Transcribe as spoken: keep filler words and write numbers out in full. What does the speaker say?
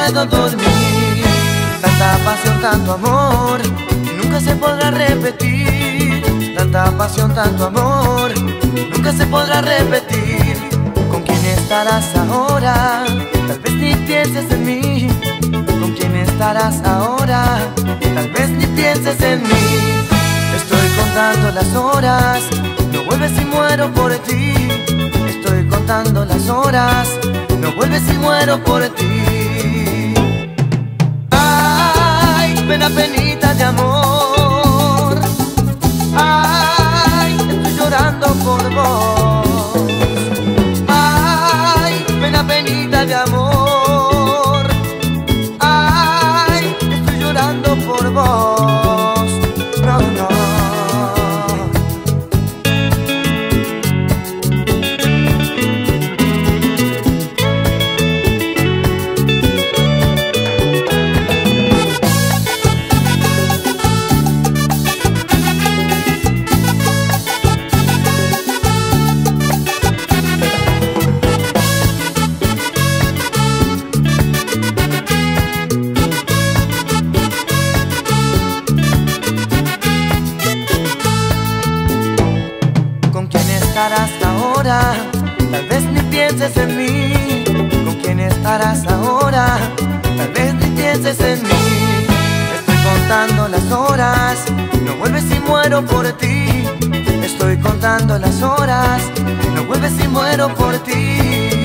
puedo dormir. Tanta pasión, tanto amor, nunca se podrá repetir. Tanta pasión, tanto amor, nunca se podrá repetir. ¿Con quién estarás ahora? Tal vez ni pienses en mí. ¿Con quién estarás ahora? Tal vez ni pienses en mí. Estoy contando las horas, no vuelves y muero por ti. Estoy contando las horas, no vuelves y muero por ti. Ay, pena, penita de amor. Ay, estoy llorando por vos. Ay, pena, penita de amor. Ay, estoy llorando por vos. No, no. Estarás ahora, tal vez ni pienses en mí. ¿Con quién estarás ahora? Tal vez ni pienses en mí. Estoy contando las horas, no vuelves y muero por ti. Estoy contando las horas, no vuelves y muero por ti.